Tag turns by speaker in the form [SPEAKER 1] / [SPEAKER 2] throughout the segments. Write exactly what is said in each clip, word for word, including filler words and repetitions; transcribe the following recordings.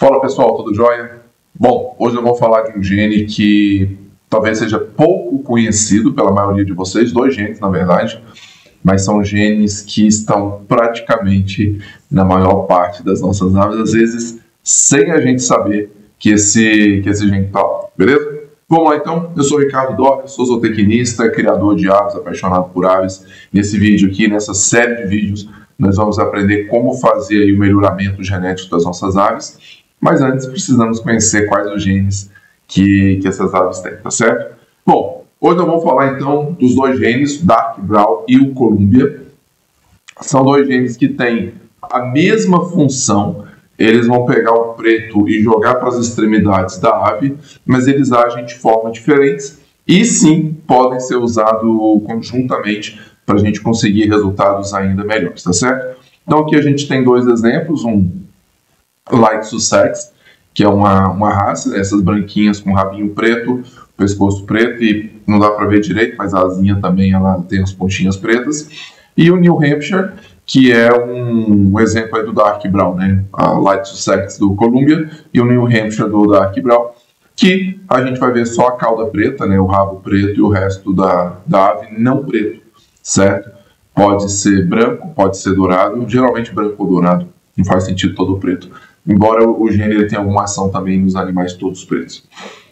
[SPEAKER 1] Fala pessoal, tudo jóia? Bom, hoje eu vou falar de um gene que talvez seja pouco conhecido pela maioria de vocês, dois genes na verdade, mas são genes que estão praticamente na maior parte das nossas aves, às vezes sem a gente saber que esse, que esse gene está lá, beleza? Vamos lá então, eu sou o Ricardo Doca, sou zootecnista, criador de aves, apaixonado por aves. Nesse vídeo aqui, nessa série de vídeos, nós vamos aprender como fazer aí o melhoramento genético das nossas aves. Mas antes precisamos conhecer quais os genes que, que essas aves têm, tá certo? Bom, hoje nós vamos falar então dos dois genes, o Dark Brown e o Columbia. São dois genes que têm a mesma função, eles vão pegar o preto e jogar para as extremidades da ave, mas eles agem de formas diferentes e sim podem ser usados conjuntamente para a gente conseguir resultados ainda melhores, tá certo? Então aqui a gente tem dois exemplos, um Light Sussex, que é uma, uma raça, essas branquinhas com rabinho preto, pescoço preto e não dá para ver direito, mas a asinha também ela tem as pontinhas pretas. E o New Hampshire, que é um, um exemplo aí do Dark Brown, né? A Light Sussex do Columbia e o New Hampshire do Dark Brown, que a gente vai ver só a cauda preta, né? O rabo preto e o resto da, da ave não preto, certo? Pode ser branco, pode ser dourado, geralmente branco ou dourado, não faz sentido todo preto. Embora o gene ele tenha alguma ação também nos animais todos pretos.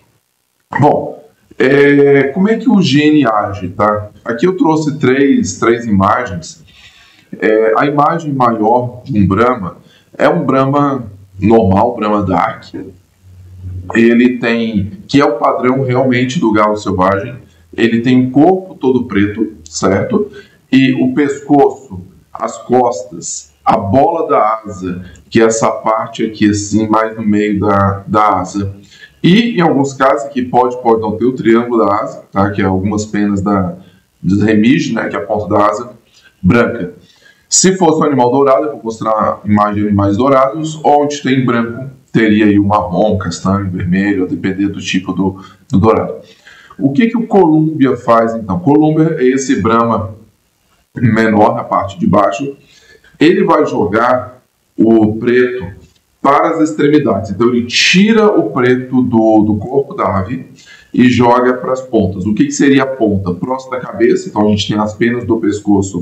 [SPEAKER 1] Bom, é, como é que o gene age, tá? Aqui eu trouxe três, três imagens. É, a imagem maior de um Brahma é um Brahma normal, Brahma Dark. Ele tem, que é o padrão realmente do galo selvagem. Ele tem um corpo todo preto, certo? E o pescoço, as costas, a bola da asa, que é essa parte aqui assim, mais no meio da, da asa. E em alguns casos aqui pode, pode não ter o triângulo da asa, tá? Que é algumas penas da, dos remige, né? Que é a ponta da asa branca. Se fosse um animal dourado, eu vou mostrar a imagem de animais dourados, onde tem branco, teria aí o marrom, castanho, vermelho, a depender do tipo do, do dourado. O que, que o Columbia faz então? Columbia é esse Brahma menor na parte de baixo. Ele vai jogar o preto para as extremidades. Então ele tira o preto do, do corpo da ave e joga para as pontas. O que, que seria a ponta? Próximo da cabeça, então a gente tem as penas do pescoço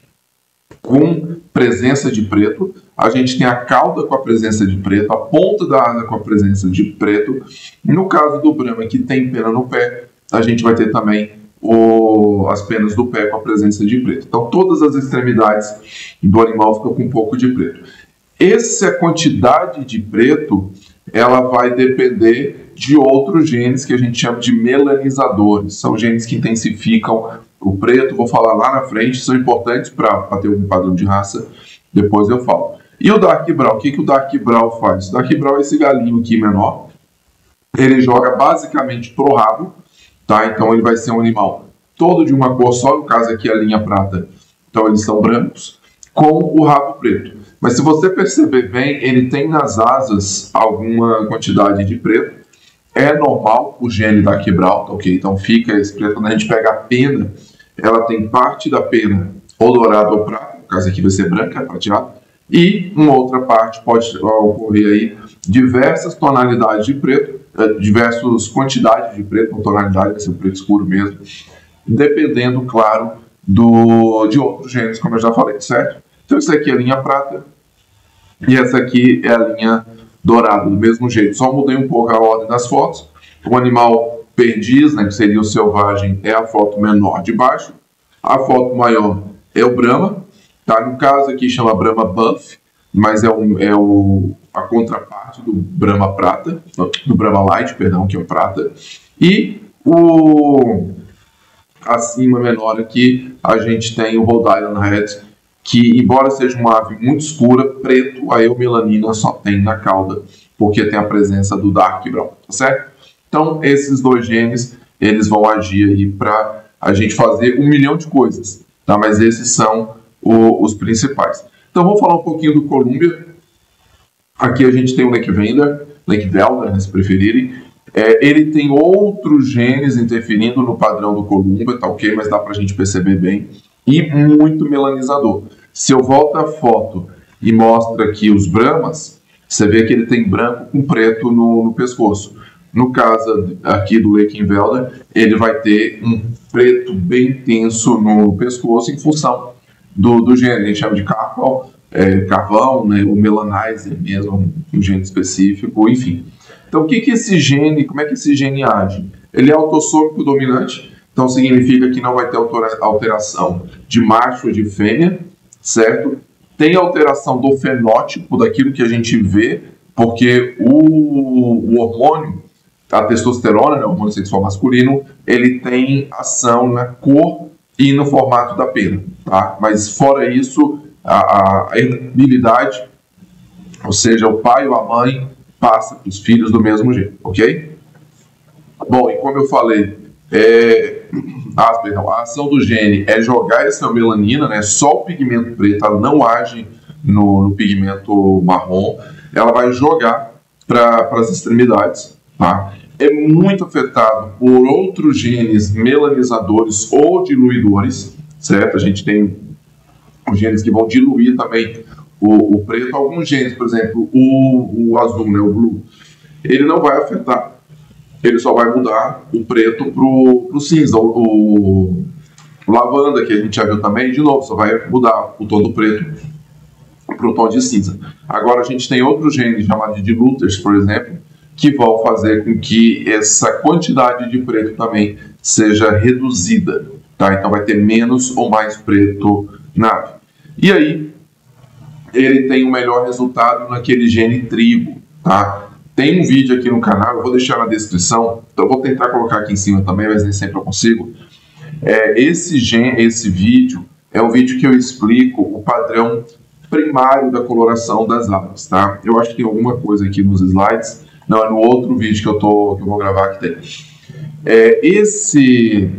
[SPEAKER 1] com presença de preto. A gente tem a cauda com a presença de preto, a ponta da asa com a presença de preto. No caso do Brahma, que tem pena no pé, a gente vai ter também O, as penas do pé com a presença de preto. Então todas as extremidades do animal ficam com um pouco de preto. Essa quantidade de preto ela vai depender de outros genes que a gente chama de melanizadores. São genes que intensificam o preto, vou falar lá na frente, são importantes para ter um padrão de raça, depois eu falo. E o Dark Brown, o que, que o Dark Brown faz? O Dark Brown é esse galinho aqui menor, ele joga basicamente pro rabo. Tá? Então ele vai ser um animal todo de uma cor só, no caso aqui a linha prata, então eles são brancos, com o rabo preto. Mas se você perceber bem, ele tem nas asas alguma quantidade de preto, é normal o gene da Brown, tá, ok? Então fica esse preto, quando a gente pega a pena, ela tem parte da pena ou dourado ou prata, no caso aqui vai ser branca, prateado, e uma outra parte pode ocorrer aí diversas tonalidades de preto, diversas quantidades de preto, uma tonalidade, vai ser um preto escuro mesmo, dependendo, claro, do, de outros genes, como eu já falei, certo? Então isso aqui é a linha prata e essa aqui é a linha dourada, do mesmo jeito, só mudei um pouco a ordem das fotos. O animal perdiz, né, que seria o selvagem, é a foto menor de baixo, a foto maior é o Brahma, tá? No caso aqui chama Brahma Buff, mas é, um, é o, a contraparte do Brahma Prata, do Brahma Light, perdão, que é o prata. E o acima menor aqui a gente tem o Rhode Island Red, que embora seja uma ave muito escura, preto, a eumelanina só tem na cauda, porque tem a presença do Dark Brown, tá certo? Então esses dois genes, eles vão agir aí para a gente fazer um milhão de coisas, tá? Mas esses são o, os principais. Então vamos falar um pouquinho do Columbia. Aqui a gente tem o Lakevelder, Lakevelder, né, se preferirem. É, ele tem outros genes interferindo no padrão do Columbia, tá ok? Mas dá pra gente perceber bem. E muito melanizador. Se eu volto a foto e mostro aqui os Brahmas, Você vê que ele tem branco com preto no, no pescoço. No caso aqui do Lackenwelder, ele vai ter um preto bem intenso no pescoço em função do, do gene. A gente chama de carvão, é, carvão, né, ou melanizer mesmo, um gene específico, enfim. Então, o que que esse gene, como é que esse gene age? Ele é autossômico dominante, então significa que não vai ter alteração de macho ou de fêmea, certo? Tem alteração do fenótipo, daquilo que a gente vê, porque o, o hormônio, a testosterona, né, o hormônio sexual masculino, ele tem ação na cor e no formato da pena, tá? Mas fora isso, a, a herdabilidade, ou seja, o pai ou a mãe passa para os filhos do mesmo jeito, ok? Bom, e como eu falei, é, ah, perdão, a ação do gene é jogar essa melanina, né? Só o pigmento preto, ela não age no, no pigmento marrom, ela vai jogar para as extremidades, tá? É muito afetado por outros genes melanizadores ou diluidores, certo? A gente tem os genes que vão diluir também o, o preto. Alguns genes, por exemplo, o, o azul, né, o blue, ele não vai afetar, ele só vai mudar o preto para o cinza. O, o lavanda, que a gente já viu também, de novo, só vai mudar o tom do preto para o tom de cinza. Agora a gente tem outros genes chamados de diluters, por exemplo, que vão fazer com que essa quantidade de preto também seja reduzida, tá? Então vai ter menos ou mais preto na ave. E aí, ele tem um melhor resultado naquele gene trigo, tá? Tem um vídeo aqui no canal, eu vou deixar na descrição, então eu vou tentar colocar aqui em cima também, mas nem sempre eu consigo. É, esse, gene, esse vídeo é um vídeo que eu explico o padrão primário da coloração das aves, tá? Eu acho que tem alguma coisa aqui nos slides. Não, é no outro vídeo que eu, tô, que eu vou gravar que tem. É, esse,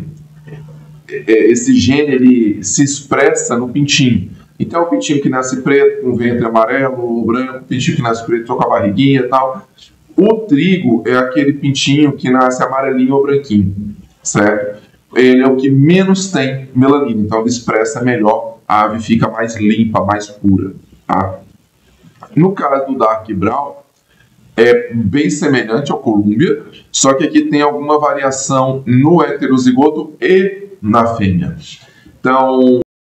[SPEAKER 1] é, esse gene, ele se expressa no pintinho. Então, o pintinho que nasce preto, com ventre amarelo ou branco, o pintinho que nasce preto com a barriguinha e tal. O trigo é aquele pintinho que nasce amarelinho ou branquinho, certo? Ele é o que menos tem melanina, então ele expressa melhor, a ave fica mais limpa, mais pura, tá? No caso do Dark Brown, é bem semelhante ao Columbia, só que aqui tem alguma variação no heterozigoto e na fêmea. Então,